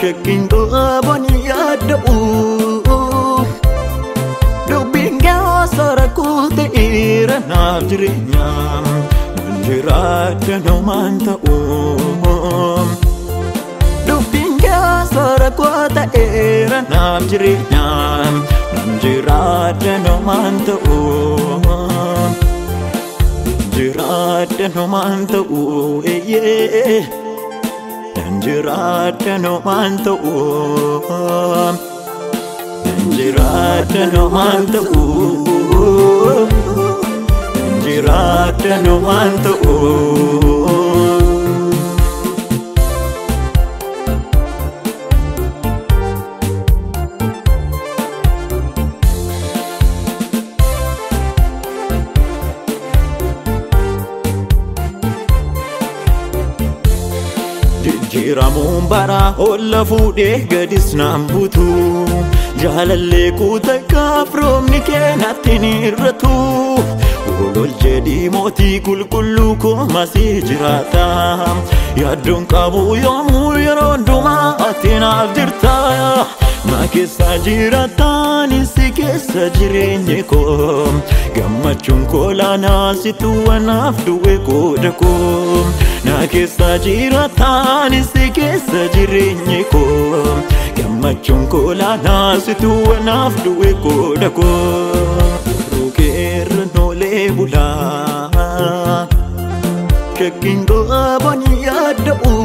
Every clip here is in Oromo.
Shakin boni yada'u Dubbiin gaasara kuute ira naaf jireenya Jiraadha noomaan ta'u Dubbiin gaasara kuute ira naaf jireenya Jiraadha noomaan ta'u Jiraadha noomaan ta'u Jiraadha noomaan ta'u Jiraadha noomaan ta'u Jiraadha noomaan ta'u Jiramuun bara olla fuudhee gadis naan buutu Jaalallee kuuta gaafroomni keenatti ni irratu Olol jedhii mootii qulqulluu koomasii jiraata Yaaddoon qabu yoomuu yeroo hundumaa ati naaf jirta Na keessa jiraataan si keessa jireenyi koo Gammachuun koolaanaa situ wanaaf du'e qooda koo Na keessa jiraataan si keessa jireenyi koo Gammachuun koolaanaa situ wanaaf du'e qooda koo Rukeerra noolee bulaa Shakkin boni yada'u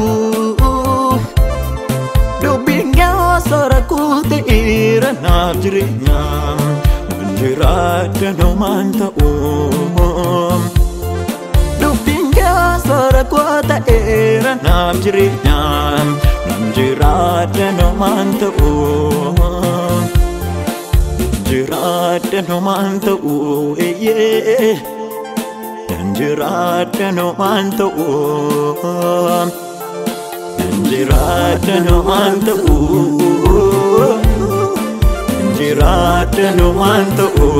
Dubbiin gaasara kuute ira naaf jireenya Jiraadha noomaan ta'u Dubbiin gaasara kuute ira naaf jireenya Jiraadha noomaan ta'u Jiraadha noomaan ta'u Jiraadha noomaan ta'u Jiraadha noomaan ta'u Jiraadha noomaan ta'u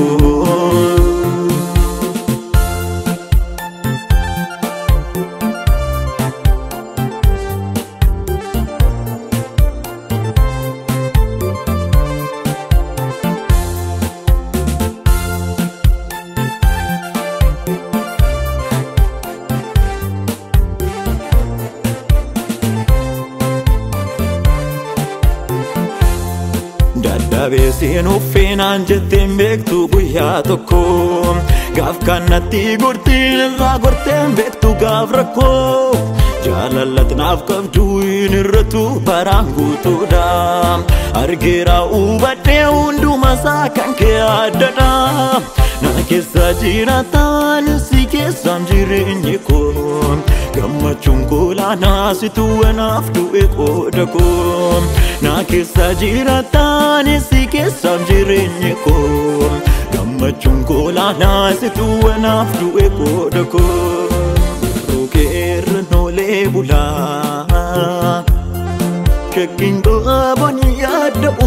Dadhabeesiin uffeenaan jetteen beektu guyyaa tokko Gaaf kannatti gortiin irraa gorteen beektu gaaf rakkoo Jaalallat naaf qabdu hin irratu baraan guutuudha Argeera hubadhee hundumasaa kan kee addadha Na keessa jiraataan si keessaan jireenyi koo Gammachuun koolaanaa situ wanaaf du'e qooda koo Na keessa jiraataan si keessaan jireenyi koo Gammachuun koolaanaa situ wanaaf du'e qooda koo Rukeerra noolee bulaa Shakkin boni yada'u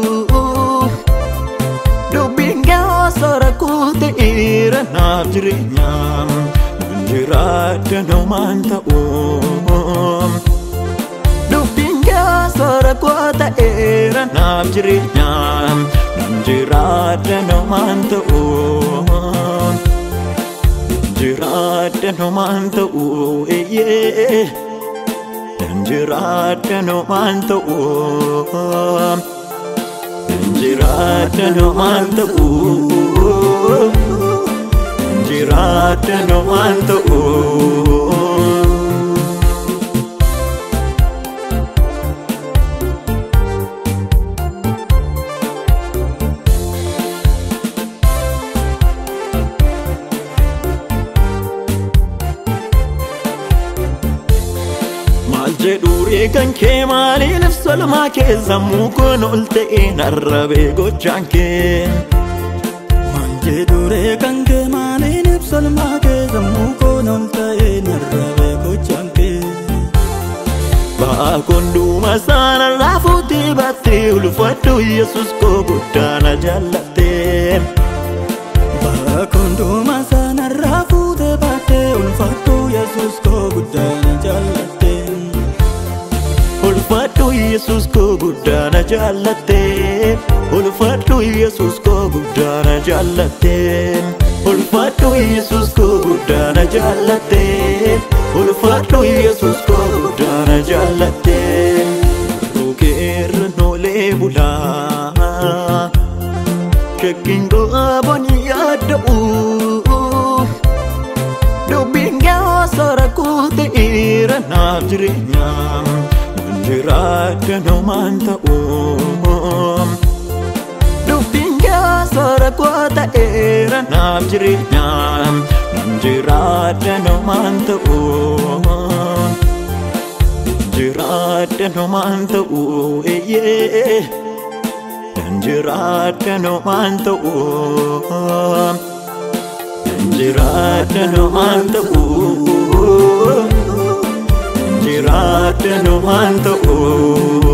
Dubbiin gaasara kuute ira naaf jireenya Jiraadha noomaan ta'u Dubbiin gaasara kuute ira naaf jireenya Jiraadha noomaan ta'u Jiraadha noomaan ta'u Jiraadha noomaan ta'u Jiraadha noomaan ta'u Jiraadha noomaan ta'u Jedhuuree kan kee maaliin salmaa kee sammuu kun ol ta'een arrabee gochaan kee Jedhuuree kan kee maaliin salmaa kee sammuu kun ol ta'een arrabee gochaan kee Ba'aa konduma sana raafuutii battee ulfadhu Yesus koo guddaana jaallattee Ba'aa konduma sana raafuutii battee ulfadhu Yesus koo guddaana jaallattee Yesus ko guddana jallatte ulfaadhu Yesus ko guddana jallatte ulfaadhu Yesus ko guddana jallatte ulfaadhu Yesus ko guddana jallatte rukeerra noolee bulaa shakkiin go'aabanii yaada'u dubbiin gaasara kuuteera naaf jireenya jiraadha noomaan ta'u dubbiin gaasara kuuteera naaf jireenya jiraadha noomaan ta'u jiraadha noomaan ta'u eeyyee jiraadha noomaan ta'u jiraadha noomaan ta'u jiraadha noomaan ta'u